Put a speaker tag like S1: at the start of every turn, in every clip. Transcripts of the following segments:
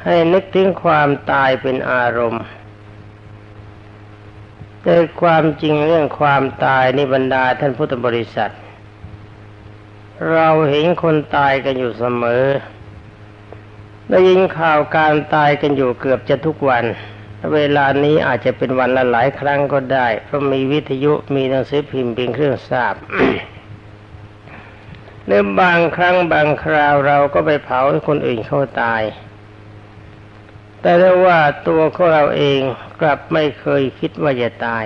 S1: ให้นึกถึงความตายเป็นอารมณ์แต่ความจริงเรื่องความตายในบรรดาท่านพุทธบริษัทเราเห็นคนตายกันอยู่เสมอได้ยินข่าวการตายกันอยู่เกือบจะทุกวันเวลานี้อาจจะเป็นวันละหลายครั้งก็ได้เพราะมีวิทยุมีหนังสือพิมพ์เป็นเครื่องทราบ หรือบางครั้งบางคราวเราก็ไปเผาให้คนอื่นเขาตายแต่ถ้าว่าตัวของเราเองกลับไม่เคยคิดว่าจะตาย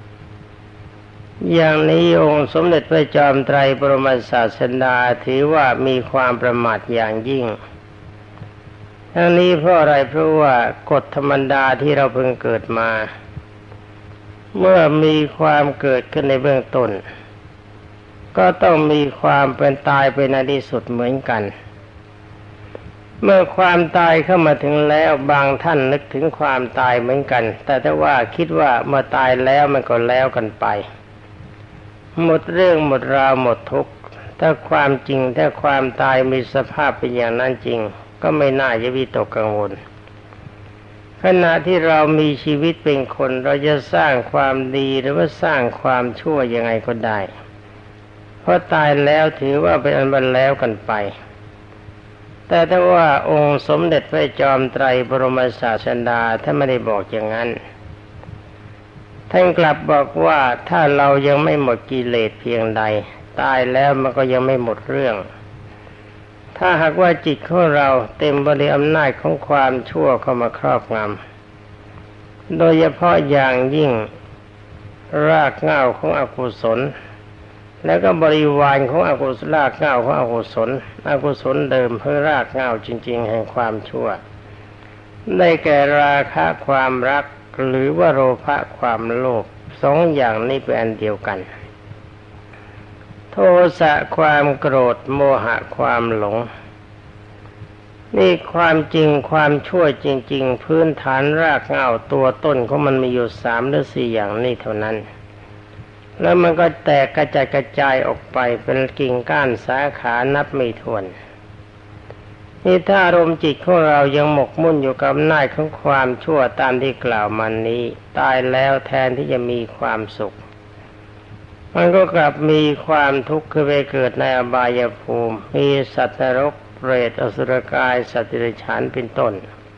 S1: อย่างนี้องค์สมเด็จพระจอมไตรบรมศาสดาถือว่ามีความประมาทอย่างยิ่งทั้งนี้เพราะอะไรเพราะว่ากฎธรรมดาที่เราเพิ่งเกิดมาเมื่อมีความเกิดขึ้นในเบื้องต้นก็ต้องมีความเป็นตายเป็นในที่สุดเหมือนกันเมื่อความตายเข้ามาถึงแล้วบางท่านนึกถึงความตายเหมือนกันแต่ถ้าว่าคิดว่าเมื่อตายแล้วมันก็แล้วกันไปหมดเรื่องหมดราวหมดทุกข์ถ้าความจริงถ้าความตายมีสภาพเป็นอย่างนั้นจริงก็ไม่น่าจะวิตกกังวลขณะที่เรามีชีวิตเป็นคนเราจะสร้างความดีหรือว่าสร้างความชั่วยังไงก็ได้เพราะตายแล้วถือว่าเป็นอันบันแล้วกันไปแต่ถ้าว่าองค์สมเด็จพระจอมไตรบรมศาสดาท่านไม่ได้บอกอย่างนั้นท่านกลับบอกว่าถ้าเรายังไม่หมดกิเลสเพียงใดตายแล้วมันก็ยังไม่หมดเรื่องถ้าหากว่าจิตของเราเต็มไปด้วยอำนาจของความชั่วเข้ามาครอบงำโดยเฉพาะอย่างยิ่งรากเหง้าของอกุศลแล้วก็บริวารของอกุศลรากเหง้าของอกุศลเดิมเพื่อรากเหง้าจริงๆแห่งความชั่วได้แก่ราคะความรักหรือว่าโลภะความโลภสองอย่างนี้เป็นอันเดียวกันโทสะความโกรธโมหะความหลงนี่ความจริงความชั่วจริงๆพื้นฐานรากเหง้าตัวต้นของมันมีอยู่3 หรือ 4อย่างนี้เท่านั้นแล้วมันก็แตกกระจายออกไปเป็นกิ่งก้านสาขานับไม่ถ้วนนี่ถ้าอารมณ์จิตของเรายังหมกมุ่นอยู่กับอำนาจของความชั่วตามที่กล่าวมานี้ตายแล้วแทนที่จะมีความสุขมันก็กลับมีความทุกข์คือไปเกิดในอบายภูมิมีสัตว์นรกเปรตอสุรกายสัตว์เดรัจฉานเป็นต้น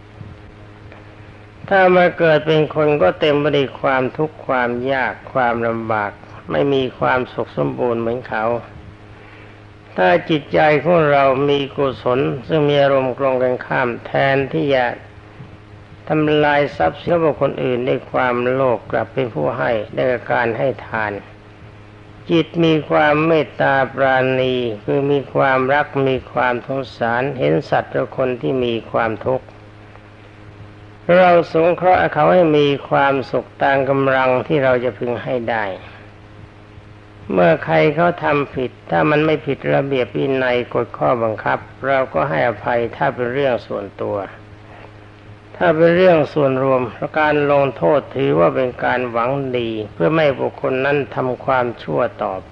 S1: ถ้ามาเกิดเป็นคนก็เต็มไปด้วยความทุกข์ความยากความลำบากไม่มีความสุขสมบูรณ์เหมือนเขาถ้าจิตใจของเรามีกุศลซึ่งมีอารมณ์ตรงกันข้ามแทนที่จะทำลายทรัพย์สินของคนอื่นด้วยความโลภกลับเป็นผู้ให้ด้วยการให้ทานจิตมีความเมตตาปราณีคือมีความรักมีความสงสารเห็นสัตว์และคนที่มีความทุกข์เราสงเคราะห์เขาให้มีความสุขตามกำลังที่เราจะพึงให้ได้เมื่อใครเขาทำผิดถ้ามันไม่ผิดระเบียบวินัยกฎข้อบังคับเราก็ให้อภัยถ้าเป็นเรื่องส่วนตัวถ้าเป็นเรื่องส่วนรวมการลงโทษถือว่าเป็นการหวังดีเพื่อไม่ให้บุคคลนั้นทำความชั่วต่อไป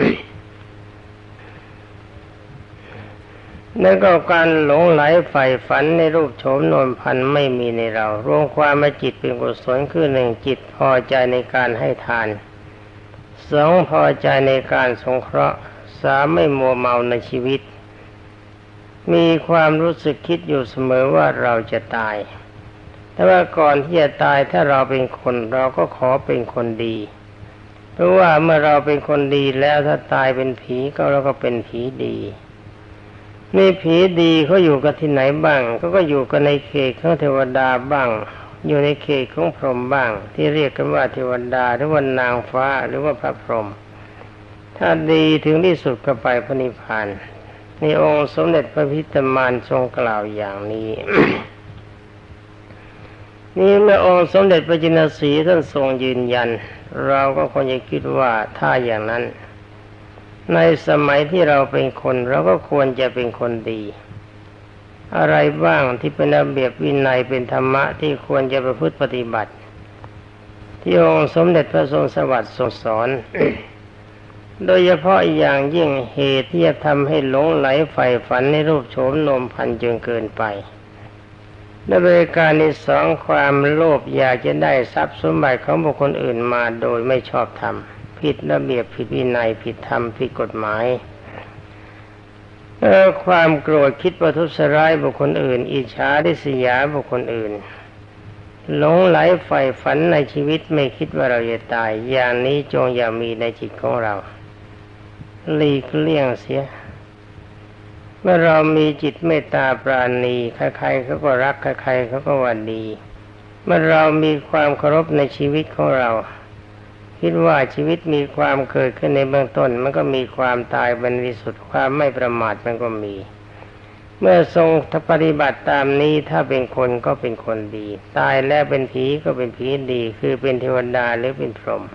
S1: นั่นก็การหลงไหลใฝ่ฝันในรูปโฉมนวลพันธุ์ไม่มีในเรารวมความว่าจิตเป็นกุศลคือ1จิตพอใจในการให้ทาน2พอใจในการสงเคราะห์3ไม่มัวเมาในชีวิตมีความรู้สึกคิดอยู่เสมอว่าเราจะตายแต่ว่าก่อนที่จะตายถ้าเราเป็นคนเราก็ขอเป็นคนดีเพราะว่าเมื่อเราเป็นคนดีแล้วถ้าตายเป็นผีก็เราก็เป็นผีดีนี่ผีดีเขาอยู่กันที่ไหนบ้างก็อยู่กันในเขตของเทวดาบ้างอยู่ในเขตของพรหมบ้างที่เรียกกันว่าเทวดาหรือว่านางฟ้าหรือว่าพระพรหมถ้าดีถึงที่สุดก็ไปพระนิพพานนี่องค์สมเด็จพระพิตามารทรงกล่าวอย่างนี้ นี่เมื่อองค์สมเด็จพระจินสีห์ท่านทรงยืนยันเราก็คงจะคิดว่าถ้าอย่างนั้นในสมัยที่เราเป็นคนเราก็ควรจะเป็นคนดีอะไรบ้างที่เป็นระเบียบวินัยเป็นธรรมะที่ควรจะประพฤติปฏิบัติที่องค์สมเด็จพระทรงสวัสดิ์ทรงสอน โดยเฉพาะอย่างยิ่งเหตุที่จะทำให้หลงไหลใฝ่ฝันในรูปโฉมนวลพันธุ์จนเกินไปในบริการที่สองความโลภอยากจะได้ทรัพย์สมบัติของบุคคลอื่นมาโดยไม่ชอบธรรมผิดระเบียบผิดวินัยผิดธรรมผิดกฎหมายความโกรธคิดประทุษร้ายบุคคลอื่นอิจฉาริษยาบุคคลอื่นหลงไหลใฝ่ฝันในชีวิตไม่คิดว่าเราจะตายอย่างนี้จงอย่ามีในจิตของเราหลีกเลี่ยงเสียเมื่อเรามีจิตเมตตาปราณีใครๆเขาก็รักใครๆเขาก็ว่าดีเมื่อเรามีความเคารพในชีวิตของเราคิดว่าชีวิตมีความเกิดขึ้นในเบื้องต้นมันก็มีความตายบริสุทธิ์ความไม่ประมาทมันก็มีเมื่อทรงปฏิบัติตามนี้ถ้าเป็นคนก็เป็นคนดีตายแล้วเป็นผีก็เป็นผีดีคือเป็นเทวดาหรือเป็นพรหม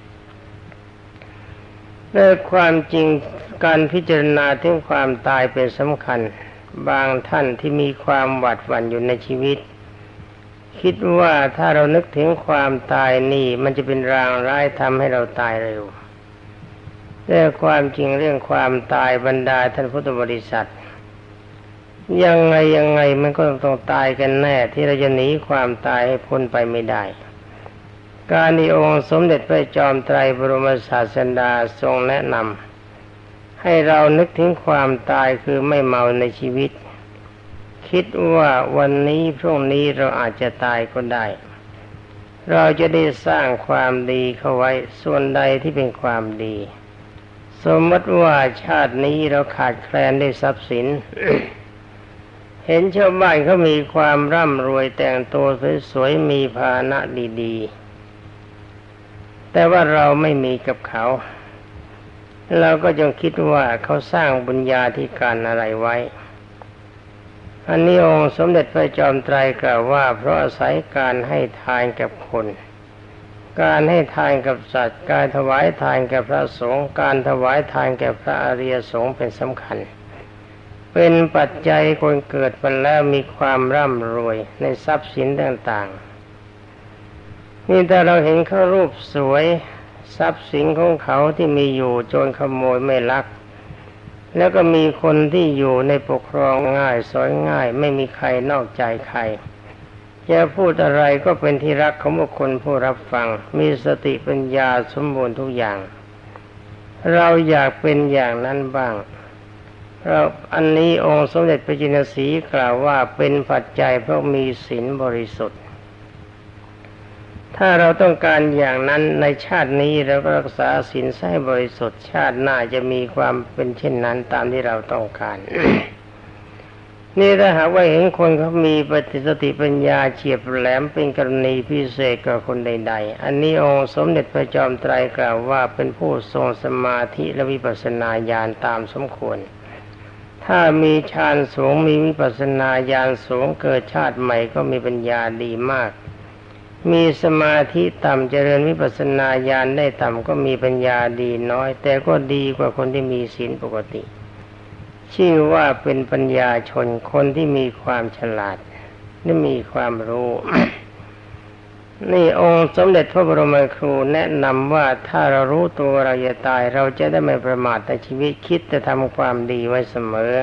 S1: และความจริงการพิจารณาถึงความตายเป็นสำคัญบางท่านที่มีความหวาดหวั่นอยู่ในชีวิตคิดว่าถ้าเรานึกถึงความตายนี่มันจะเป็นรางร้ายทำให้เราตายเร็วแต่ความจริงเรื่องความตายบรรดาท่านพุทธบริษัทยังไงมันก็ต้องตายกันแน่ที่เราจะหนีความตายให้พ้นไปไม่ได้การที่องค์สมเด็จพระจอมไตรบรมศาสดาทรงแนะนำให้เรานึกถึงความตายคือไม่เมาในชีวิตคิดว่าวันนี้พรุ่งนี้เราอาจจะตายก็ได้เราจะได้สร้างความดีเข้าไว้ส่วนใดที่เป็นความดีสมมติว่าชาตินี้เราขาดแคลนด้วยทรัพย์สิน เห็นชาวบ้านเขามีความร่ำรวยแต่งตัวสวยๆมีภาชนะดีๆแต่ว่าเราไม่มีกับเขาเราก็จงคิดว่าเขาสร้างบุญญาธิการอะไรไว้อันนี้องค์สมเด็จพระจอมไตรกล่าวว่าเพราะอาศัยการให้ทานกับคนการให้ทานกับสัตว์การถวายทานแก่พระสงฆ์การถวายทานแก่พระอริยสงฆ์เป็นสำคัญเป็นปัจจัยคนเกิดมาแล้วมีความร่ำรวยในทรัพย์สินต่างๆนี่แต่เราเห็นเขารูปสวยทรัพย์สินของเขาที่มีอยู่โจรขโมยไม่ลักแล้วก็มีคนที่อยู่ในปกครองง่ายสอยง่ายไม่มีใครนอกใจใครจะพูดอะไรก็เป็นที่รักของบุคคลผู้รับฟังมีสติปัญญาสมบูรณ์ทุกอย่างเราอยากเป็นอย่างนั้นบ้างเราอันนี้องค์สมเด็จพระจินสีห์กล่าวว่าเป็นปัจจัยเพราะมีศีลบริสุทธิ์ถ้าเราต้องการอย่างนั้นในชาตินี้เราก็รักษาศีลให้บริสุทธิ์ชาติหน้าจะมีความเป็นเช่นนั้นตามที่เราต้องการ นี่ถ้าหากว่าเห็นคนเขามีปฏิสติปัญญาเฉียบแหลมเป็นกรณีพิเศษกับคนใดๆอันนี้องค์สมเด็จพระจอมไตรกล่าวว่าเป็นผู้ทรงสมาธิและวิปัสสนาญาณตามสมควรถ้ามีฌานสูงมีวิปัสสนาญาณสูงเกิดชาติใหม่ก็มีปัญญาดีมากมีสมาธิต่ำเจริญวิปัสสนาญาณได้ต่ำก็มีปัญญาดีน้อยแต่ก็ดีกว่าคนที่มีศีลปกติชื่อว่าเป็นปัญญาชนคนที่มีความฉลาดและมีความรู้ นี่องค์สมเด็จพระบรมครูแนะนำว่าถ้าเรารู้ตัวเราจะตายเราจะได้ไม่ประมาทในชีวิตคิดจะทำความดีไว้เสมอ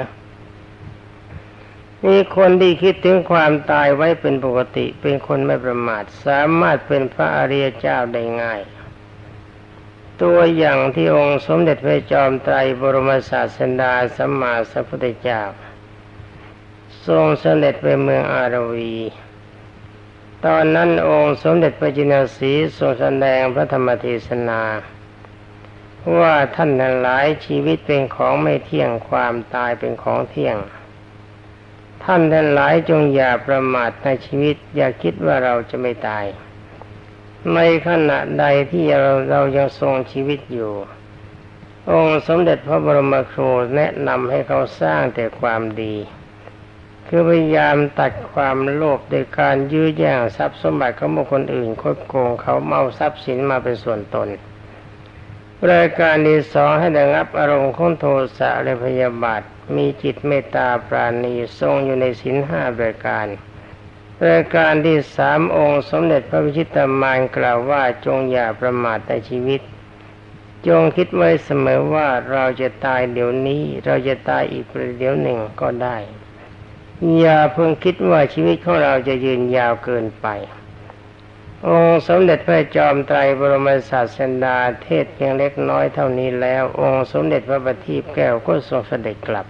S1: นี่คนที่คิดถึงความตายไว้เป็นปกติเป็นคนไม่ประมาทสามารถเป็นพระอริยเจ้าได้ง่ายตัวอย่างที่องค์สมเด็จพระจอมไตรบรมศาสดาสัมมาสัมพุทธเจ้าทรงเสด็จไปเมืองอารวีตอนนั้นองค์สมเด็จพระจินสีห์ทรงแสดงพระธรรมเทศนาว่าท่านทั้งหลายชีวิตเป็นของไม่เที่ยงความตายเป็นของเที่ยงท่านทั้งหลายจงอย่าประมาทในชีวิตอย่าคิดว่าเราจะไม่ตายในขณะใดที่เรายังทรงชีวิตอยู่องค์สมเด็จพระบรมครูแนะนำให้เขาสร้างแต่ความดีคือพยายามตัดความโลภโดยการยื้อแย่งทรัพย์สมบัติของบุคคลอื่นคดโกงเขาเมาทรัพย์สินมาเป็นส่วนตนรายการที่สองให้ระงับอารมณ์ของโทสะและพยาบาทมีจิตเมตตาปราณีทรงอยู่ในศีลห้ารายการรายการที่สามองค์สมเด็จพระวิชิตามานกล่าวว่าจงอย่าประมาทในชีวิตจงคิดไว้เสมอว่าเราจะตายเดี๋ยวนี้เราจะตายอีกประเดี๋ยวหนึ่งก็ได้อย่าเพิ่งคิดว่าชีวิตของเราจะยืนยาวเกินไปองค์สมเด็จพระจอมไตรบรมศาสดาเทศเพียงเล็กน้อยเท่านี้แล้วองค์สมเด็จพระบัณฑิตแก้วก็ทรงเสด็จกลับ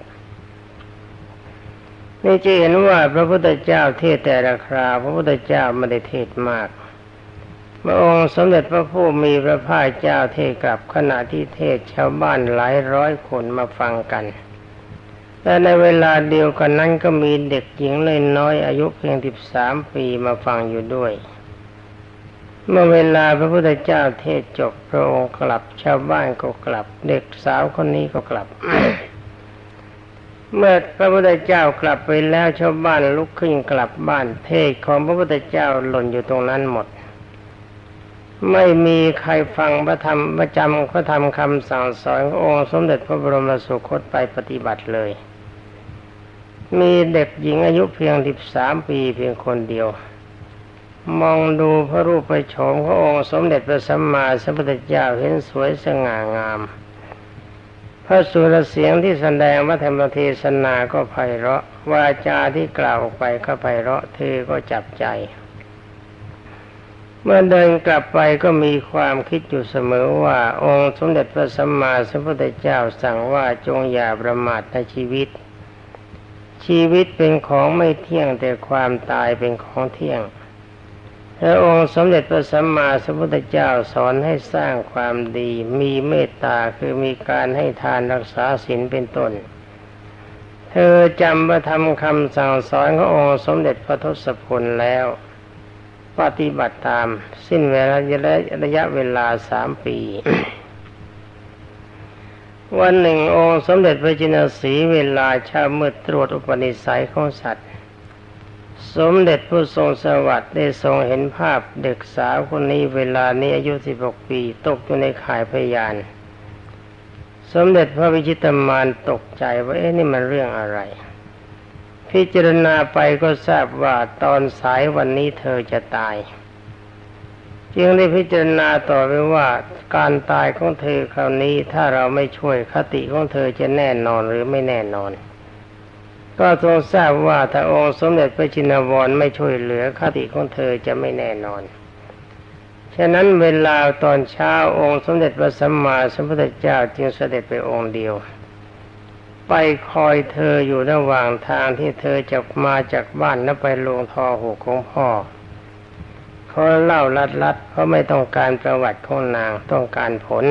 S1: นี่จะเห็นว่าพระพุทธเจ้าเทศแต่ละคราวพระพุทธเจ้าไม่ได้เทศมากเมื่อองค์สมเด็จพระผู้มีพระภาคเจ้าเทศกลับขณะที่เทศชาวบ้านหลายร้อยคนมาฟังกันแต่ในเวลาเดียวกันนั้นก็มีเด็กหญิงน้อยอายุเพียง13 ปีมาฟังอยู่ด้วยเมื่อเวลาพระพุทธเจ้าเทศจบพระองค์กลับชาวบ้านก็กลับเด็กสาวคนนี้ก็กลับ เมื่อพระพุทธเจ้ากลับไปแล้วชาวบ้านลุกขึ้นกลับบ้านเทศของพระพุทธเจ้าหล่นอยู่ตรงนั้นหมดไม่มีใครฟังพระธรรมประจำพระธรรมคำสั่งสอนขององค์สมเด็จพระบรมสุคตไปปฏิบัติเลยมีเด็กหญิงอายุเพียง13 ปีเพียงคนเดียวมองดูพระรูปพระโฉมขององค์สมเด็จพระสัมมาสัมพุทธเจ้าเห็นสวยสง่างามพระสุรเสียงที่แสดงพระธรรมเทศนาก็ไพเราะวาจาที่กล่าวออกไปก็ไพเราะเธอก็จับใจเมื่อเดินกลับไปก็มีความคิดอยู่เสมอว่าองค์สมเด็จพระสัมมาสัมพุทธเจ้าสั่งว่าจงอย่าประมาทในชีวิตเป็นของไม่เที่ยงแต่ความตายเป็นของเที่ยงพระองค์สมเด็จพระสัมมาสัมพุทธเจ้าสอนให้สร้างความดีมีเมตตาคือมีการให้ทานรักษาศีลเป็นต้นเธอจำพระธรรมคำสั่งสอนขององค์สมเด็จพระทศพลแล้วปฏิบัติตามสิ้นเวลาระยะเวลา3 ปี วันหนึ่งองค์สมเด็จพระจินสีห์เวลาเช้ามืดตรวจอุปนิสัยของสัตว์สมเด็จผู้ทรงสวัสดิ์ได้ทรงเห็นภาพเด็กสาวคนนี้เวลานี้อายุ16 ปีตกอยู่ในข่ายพยานสมเด็จพระวิชิตมารตกใจว่านี่มันเรื่องอะไรพิจารณาไปก็ทราบว่าตอนสายวันนี้เธอจะตายจึงได้พิจารณาต่อไปว่าการตายของเธอคราวนี้ถ้าเราไม่ช่วยคติของเธอจะแน่นอนหรือไม่แน่นอนก็ทรงทราบว่าถ้าองค์สมเด็จพระชินวรไม่ช่วยเหลือคติของเธอจะไม่แน่นอนฉะนั้นเวลาตอนเช้าองค์สมเด็จพระสัมมาสัมพุทธเจ้าจึงเสด็จไปองค์เดียวไปคอยเธออยู่ระหว่างทางที่เธอจะมาจากบ้านแล้วไปลงทอหูของพ่อเขาเล่าลัดๆเพราะไม่ต้องการประวัติของนางต้องการผล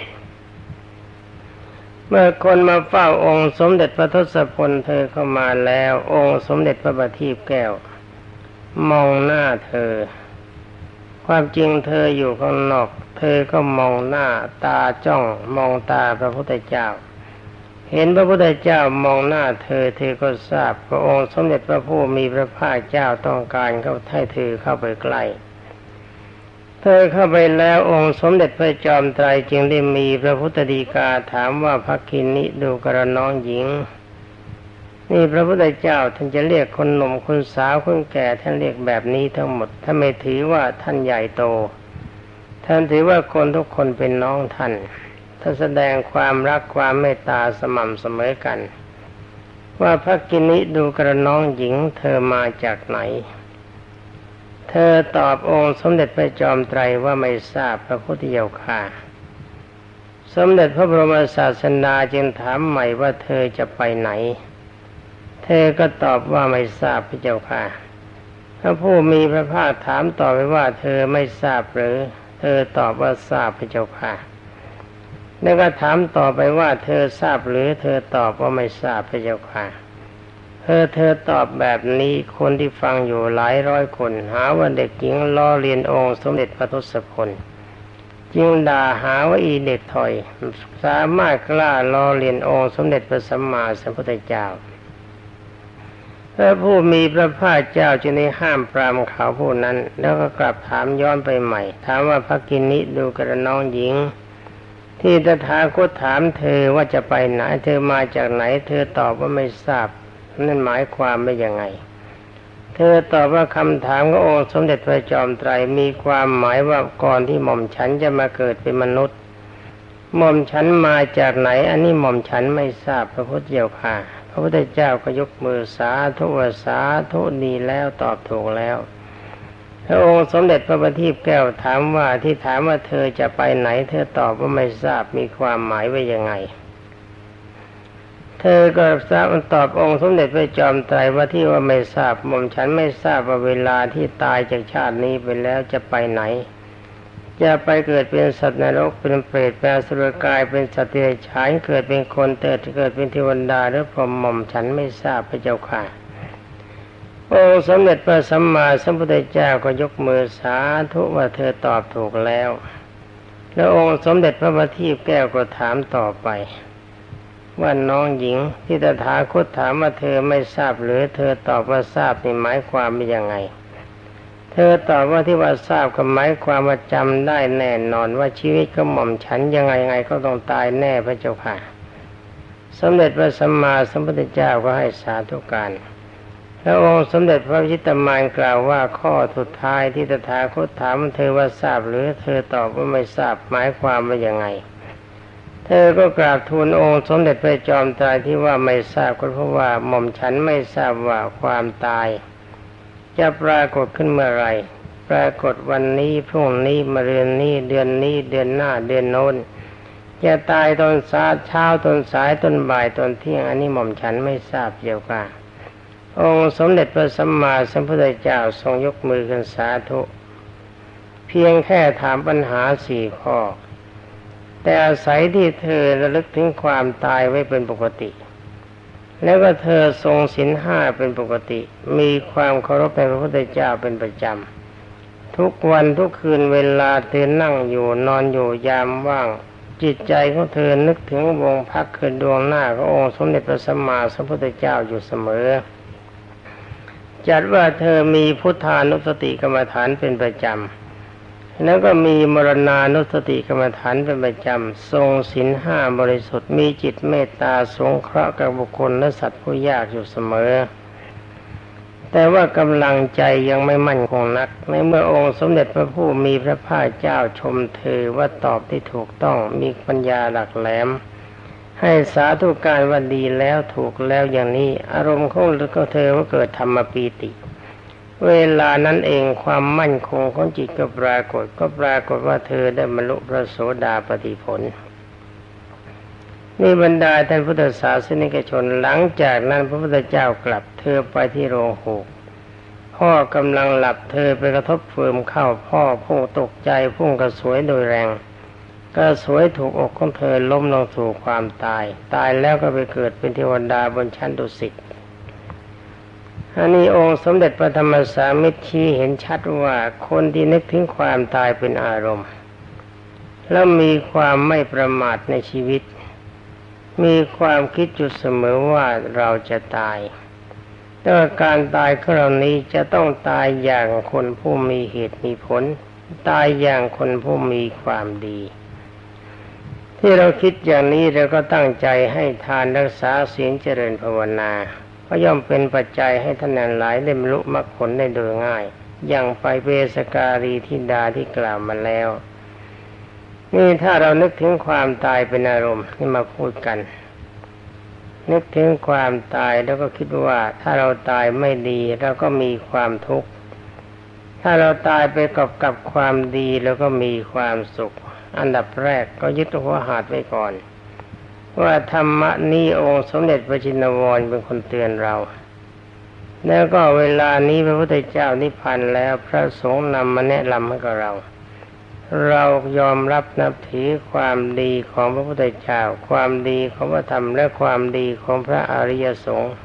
S1: เมื่อคนมาเฝ้าองค์สมเด็จพระทศพลเธอเข้ามาแล้วองค์สมเด็จพระบัณฑิตแก้วมองหน้าเธอความจริงเธออยู่ข้างนอกเธอก็มองหน้าตาจ้องมองตาพระพุทธเจ้าเห็นพระพุทธเจ้ามองหน้าเธอก็ทราบพระองค์สมเด็จพระผู้มีพระภาคเจ้าต้องการให้เธอเข้าไปใกล้เธอเข้าไปแล้วองค์สมเด็จพระจอมไตรจึงได้มีพระพุทธฎีกาถามว่าภักขินิดูกระน้องหญิงนี่พระพุทธเจ้าท่านจะเรียกคนหนุ่มคนสาวคนแก่ท่านเรียกแบบนี้ทั้งหมดถ้าไม่ถือว่าท่านใหญ่โตท่านถือว่าคนทุกคนเป็นน้องท่านถ้าแสดงความรักความเมตตาสม่ำเสมอกันว่าภักขินิดูกระน้องหญิงเธอมาจากไหนเธอตอบองค์สมเด็จพระจอมไตรว่าไม่ทราบพระพุทธเจ้าค่ะสมเด็จพระบรมศาสดาจึงถามใหม่ว่าเธอจะไปไหนเธอก็ตอบว่าไม่ทราบพระเจ้าค่ะพระผู้มีพระภาคถามต่อไปว่าเธอไม่ทราบหรือเธอตอบว่าทราบพระเจ้าค่ะแล้วก็ถามต่อไปว่าเธอทราบหรือเธอตอบว่าไม่ทราบพระเจ้าค่ะเธอตอบแบบนี้คนที่ฟังอยู่หลายร้อยคนหาว่าเด็กหญิงล้อเลียนองค์สมเด็จพระทศพลจึงด่าหาว่าอีเด็กถอยสามารถกล้าล้อเลียนองค์สมเด็จพระสัมมาสัมพุทธเจ้าพระผู้มีพระภาคเจ้าจึงได้ห้ามปรามเขาผู้นั้นแล้วก็กลับถามย้อนไปใหม่ถามว่าภักขินิดูกระน้องหญิงที่ตถาคตถามเธอว่าจะไปไหนเธอมาจากไหนเธอตอบว่าไม่ทราบนั่นหมายความว่ายังไงเธอตอบว่าคำถามขององค์สมเด็จพระจอมไตรมีความหมายว่าก่อนที่หม่อมฉันจะมาเกิดเป็นมนุษย์หม่อมฉันมาจากไหนอันนี้หม่อมฉันไม่ทราบพระพุทธเจ้าค่ะพระพุทธเจ้าก็ยกมือสาธุสาธุดีแล้วตอบถูกแล้วพระองค์สมเด็จพระบัณฑิตแก้วถามว่าที่ถามว่าเธอจะไปไหนเธอตอบว่าไม่ทราบมีความหมายว่ายังไงเธอก็ทราบตอบองค์สมเด็จพระจอมไตรว่าที่ว่าไม่ทราบหม่อมฉันไม่ทราบว่าเวลาที่ตายจากชาตินี้ไปแล้วจะไปไหนจะไปเกิดเป็นสัตว์นรกเป็นเปรตเป็นอสุรกายเป็นสัตว์เดรัจฉานเกิดเป็นคนเกิดเป็นเทวดาหรือพรหมหม่อมฉันไม่ทราบพระเจ้าค่ะองค์สมเด็จพระสัมมาสัมพุทธเจ้าก็ยกมือสาธุว่าเธอตอบถูกแล้วแล้วองค์สมเด็จพระบัณฑิตแก้วก็ถามต่อไปว่าน้องหญิงที่ตถาคตถามว่าเธอไม่ทราบหรือเธอตอบว่าทราบนี่หมายความเป็นยังไงเธอตอบว่าที่ว่าทราบก็หมายความว่าจำได้แน่นอนว่าชีวิตของหม่อมฉันยังไงก็ต้องตายแน่พระเจ้าค่ะสมเด็จพระสัมมาสัมพุทธเจ้าก็ให้สาธุการแล้วองค์สมเด็จพระวิชิตมารกล่าวว่าข้อสุดท้ายที่ตถาคตถามเธอว่าทราบหรือเธอตอบว่าไม่ทราบหมายความว่ายังไงเธอก็กราบทูลองค์สมเด็จพระจอมไตรที่ว่าไม่ทราบก็เพราะว่าหม่อมฉันไม่ทราบว่าความตายจะปรากฏขึ้นเมื่อไรปรากฏวันนี้พรุ่งนี้มะรืนนี้เดือนนี้เดือนหน้าเดือนโน้นจะตายตอนเช้าตอนสายตอนบ่ายตอนเที่ยงอันนี้หม่อมฉันไม่ทราบเกี่ยวกับองค์สมเด็จพระสัมมาสัมพุทธเจ้าทรงยกมือขึ้นสาธุเพียงแค่ถามปัญหา4 ข้อแต่อาศัยที่เธอระลึกถึงความตายไว้เป็นปกติแล้วก็เธอทรงศีล 5เป็นปกติมีความเคารพในพระพุทธเจ้าเป็นประจำทุกวันทุกคืนเวลาเธอนั่งอยู่นอนอยู่ยามว่างจิตใจของเธอนึกถึงวงพักคือดวงหน้าขององค์สมเด็จพระสัมมาสัมพุทธเจ้าอยู่เสมอจัดว่าเธอมีพุทธานุสติกรรมฐานเป็นประจำแล้วก็มีมรณานุสติกรรมฐานเป็นประจำทรงศีล 5บริสุทธิ์มีจิตเมตตาสงเคราะห์กับบุคคลและสัตว์ผู้ยากอยู่เสมอแต่ว่ากำลังใจยังไม่มั่นคงนักในเมื่อองค์สมเด็จพระผู้มีพระภาคเจ้าชมเธอว่าตอบที่ถูกต้องมีปัญญาหลักแหลมให้สาธุการว่าดีแล้วถูกแล้วอย่างนี้อารมณ์ของเธอว่าเกิดธรรมปีติเวลานั้นเองความมั่นคงของจิตก็ปรากฏว่าเธอได้บรรลุพระโสดาปัตติผลนี่บรรดาท่านพุทธศาสนิกชนหลังจากนั้นพระพุทธเจ้ากลับเธอไปที่โรงหูกพ่อกำลังหลับเธอไปกระทบเฟื่อมเข้าพ่อพุ่งตกใจพุ่งกระสวยโดยแรงกระสวยถูกอกของเธอล้มลงสู่ความตายแล้วก็ไปเกิดเป็นเทวดาบนชั้นดุสิตอันนี้องค์สมเด็จพระธรรมสามิตรชี้เห็นชัดว่าคนที่นึกถึงความตายเป็นอารมณ์แล้วมีความไม่ประมาทในชีวิตมีความคิดอยู่เสมอว่าเราจะตายแต่การตายของเรานี้จะต้องตายอย่างคนผู้มีเหตุมีผลตายอย่างคนผู้มีความดีที่เราคิดอย่างนี้เราก็ตั้งใจให้ทานรักษาศีลเจริญภาวนาก็ย่อมเป็นปัจจัยให้ท่านนั้นหลายได้บรรลุมรรคผลได้โดยง่ายอย่างไปเวสการีธิดาที่กล่าวมาแล้วนี่ถ้าเรานึกถึงความตายเป็นอารมณ์นี่มาพูดกันนึกถึงความตายแล้วก็คิดว่าถ้าเราตายไม่ดีเราก็มีความทุกข์ถ้าเราตายไปกับความดีแล้วก็มีความสุขอันดับแรกก็ยึดหัวหาดไว้ก่อนว่าธรรมะนี้องค์สมเด็จพระชินวรเป็นคนเตือนเราแล้วก็เวลานี้พระพุทธเจ้านิพพานแล้วพระสงฆ์นำมาแนะนำให้กับเรายอมรับนับถือความดีของพระพุทธเจ้าความดีของพระธรรมและความดีของพระอริยสงฆ์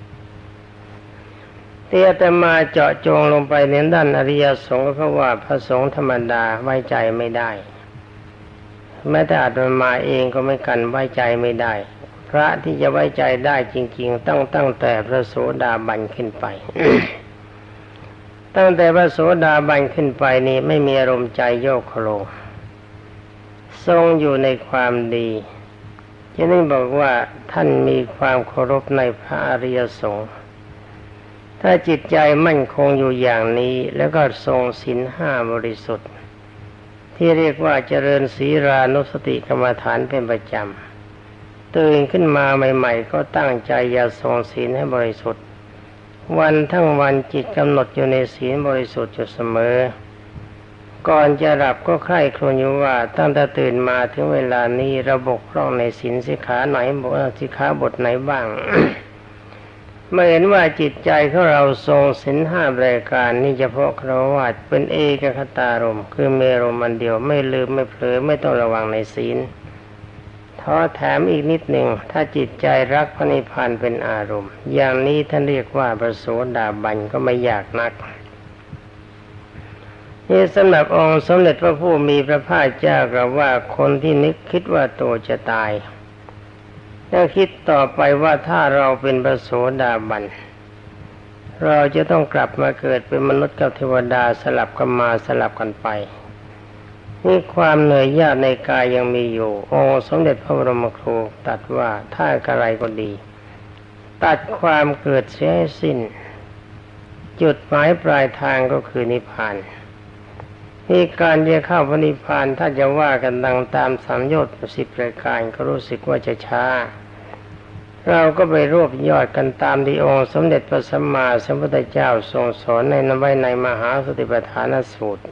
S1: ที่อาตมาเจาะจงลงไปในด้านอริยสงฆ์เพราะว่าพระสงฆ์ธรรมดาไว้ใจไม่ได้แม้แต่อาตมาเองก็ไม่กันไว้ใจไม่ได้พระที่จะไว้ใจได้จริงๆตั้งแต่พระโสดาบันขึ้นไป ตั้งแต่พระโสดาบันขึ้นไปนี่ไม่มีอารมณ์ใจโยกโคลงทรงอยู่ในความดีฉะนั้นบอกว่าท่านมีความเคารพในพระอริยสงฆ์ถ้าจิตใจมั่นคงอยู่อย่างนี้แล้วก็ทรงศีล 5บริสุทธิ์ที่เรียกว่าเจริญศีลานุสติกรรมฐานเป็นประจำตื่นขึ้นมาใหม่ๆก็ตั้งใจอย่าทรงศีลให้บริสุทธิ์วันทั้งวันจิตกำหนดอยู่ในศีลบริสุทธิ์อยู่เสมอก่อนจะหลับก็ใคร่ครวญอยู่ว่าตั้งแต่ตื่นมาถึงเวลานี้เราบกพร่องในศีลสิกขาไหนสิกขาบทไหนบ้าง เมื่อเห็นว่าจิตใจของเราทรงศีลห้ารายการนี่เฉพาะฆราวาสเป็นเอกคตารมณ์คือมีอารมณ์อันเดียวไม่ลืมไม่เผลอไม่ต้องระวังในศีลท้อแถมอีกนิดหนึ่งถ้าจิตใจรักพระนิพพานเป็นอารมณ์อย่างนี้ท่านเรียกว่าพระโสดาบันก็ไม่ยากนักนี่สำหรับองค์สมเด็จพระผู้มีพระภาคเจ้ากล่าวว่าคนที่นึกคิดว่าตัวจะตายแล้วคิดต่อไปว่าถ้าเราเป็นพระโสดาบันเราจะต้องกลับมาเกิดเป็นมนุษย์กับเทวดาสลับกันมาสลับกันไปนี่ความเหนื่อยยากในกายยังมีอยู่องค์สมเด็จพระบรมครูตรัสว่าถ้าอะไรก็ดีตัดความเกิดเสียให้สิ้นจุดหมายปลายทางก็คือนิพพานนี่การจะเข้าพระนิพพานถ้าจะว่ากันดังตามสัมโยชน์10 รายการก็รู้สึกว่าจะช้าเราก็ไปรวบยอดกันตามที่องค์สมเด็จพระสัมมาสัมพุทธเจ้าทรงสอนในมหาสติปัฏฐานสูตร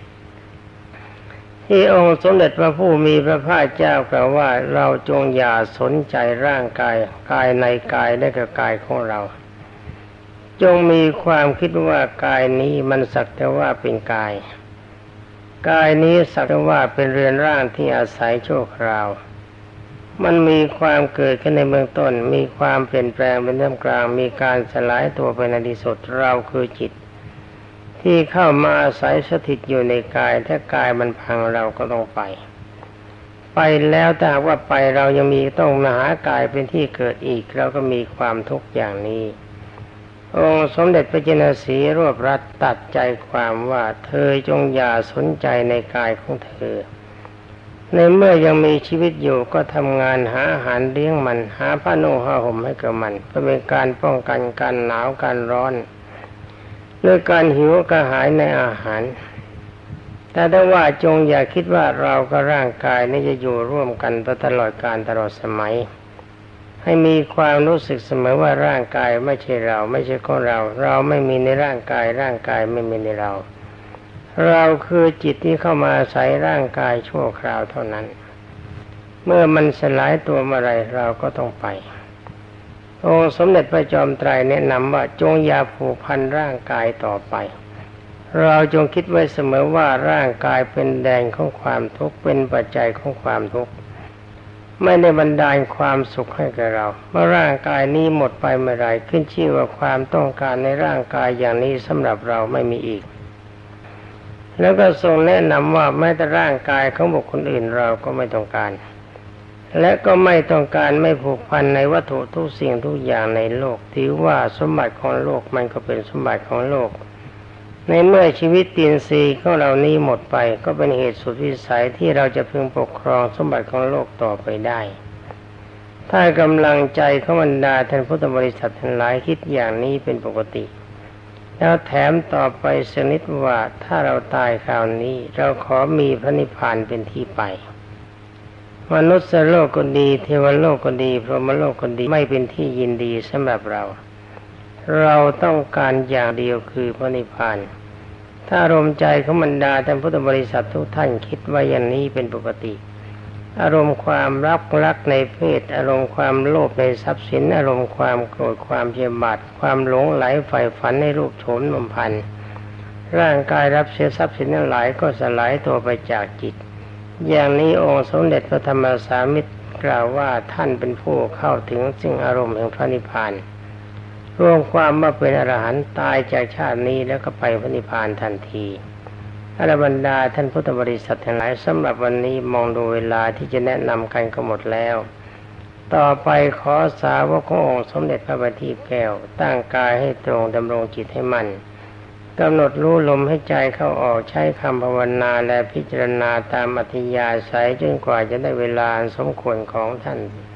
S1: ที่องค์สมเด็จพระผู้มีพระภาคเจ้ากล่าวว่าเราจงอย่าสนใจร่างกายกายในกายและกับกายของเราจงมีความคิดว่ากายนี้มันสักแต่ว่าเป็นกายกายนี้สักแต่ว่าเป็นเรือนร่างที่อาศัยชั่วคราวมันมีความเกิดขึ้นในเบื้องต้นมีความเปลี่ยนแปลงเป็นท่ามกลางมีการสลายตัวไปในที่สุดเราคือจิตที่เข้ามาอาศัยสถิตอยู่ในกายถ้ากายมันพังเราก็ต้องไปแล้วแต่ว่าไปเรายังมีต้องมาหากายเป็นที่เกิดอีกเราก็มีความทุกข์อย่างนี้องค์สมเด็จพระจินสีรวบรัดตัดใจความว่าเธอจงอย่าสนใจในกายของเธอในเมื่อยังมีชีวิตอยู่ก็ทำงานหาอาหารเลี้ยงมันหาผ้านุ่งผ้าห่มให้กับมันเพื่อเป็นการป้องกันการหนาวการร้อนด้วยการหิวกระหายในอาหารแต่ถ้าว่าจงอย่าคิดว่าเรากับร่างกายนี้จะอยู่ร่วมกันตลอดกาลตลอดสมัยให้มีความรู้สึกเสมอว่าร่างกายไม่ใช่เราไม่ใช่ของเราเราไม่มีในร่างกายร่างกายไม่มีในเราเราคือจิตที่เข้ามาอาศัยร่างกายชั่วคราวเท่านั้นเมื่อมันสลายตัวเมื่อไรเราก็ต้องไปองค์สมเด็จพระจอมไตรแนะนำว่าจงอย่าผูกพันร่างกายต่อไปเราจงคิดไว้เสมอว่าร่างกายเป็นแดนของความทุกข์เป็นปัจจัยของความทุกข์ไม่ได้บันดาลความสุขให้แก่เราเมื่อร่างกายนี้หมดไปเมื่อไรขึ้นชื่อว่าความต้องการในร่างกายอย่างนี้สำหรับเราไม่มีอีกแล้วก็ทรงแนะนำว่าแม้แต่ร่างกายของบุคคลอื่นเราก็ไม่ต้องการและก็ไม่ต้องการไม่ผูกพันในวัตถุทุกสิ่งทุกอย่างในโลกถือว่าสมบัติของโลกมันก็เป็นสมบัติของโลกในเมื่อชีวิตอินทรีย์ของเรานี้หมดไปก็เป็นเหตุสุดวิสัยที่เราจะพึงปกครองสมบัติของโลกต่อไปได้ถ้ากำลังใจของบรรดาท่านพุทธบริษัททั้งหลายคิดอย่างนี้เป็นปกติแล้วแถมต่อไปสนิทว่าถ้าเราตายคราวนี้เราขอมีพระนิพพานเป็นที่ไปมนุษย์โลกก็ดีเทวโลกก็ดีพรหมโลกก็ดีไม่เป็นที่ยินดีสำหรับเราต้องการอย่างเดียวคือพระนิพพานถ้าอารมณ์ใจของบรรดาท่านพุทธบริษัททุกท่านคิดว่าอย่างนี้เป็นปกติอารมณ์ความรักในเพศอารมณ์ความโลภในทรัพย์สินอารมณ์ความโกรธความเพียรบาทความหลงไหลใฝ่ฝันในรูปโฉมนมพันธ์ร่างกายรับเสียทรัพย์สินทั้งหลายก็สลายตัวไปจากจิตอย่างนี้องค์สมเด็จพระธรรมสามิตรกล่าวว่าท่านเป็นผู้เข้าถึงซึ่งอารมณ์แห่งพระนิพพานรวมความว่าเป็นอรหันต์ตายจากชาตินี้แล้วก็ไปพระนิพพานทันทีอรบรรดาท่านพุทธบริษัททั้งหลายสำหรับวันนี้มองดูเวลาที่จะแนะนำกันก็หมดแล้วต่อไปขอสาวกขององค์สมเด็จพระบัณฑิตแก้วตั้งกายให้ตรงดำรงจิตให้มั่นกำหนดรู้ลมให้ใจเข้าออกใช้คำภาวนาและพิจารณาตามอัธยาศัยจนกว่าจะได้เวลาสมควรของท่าน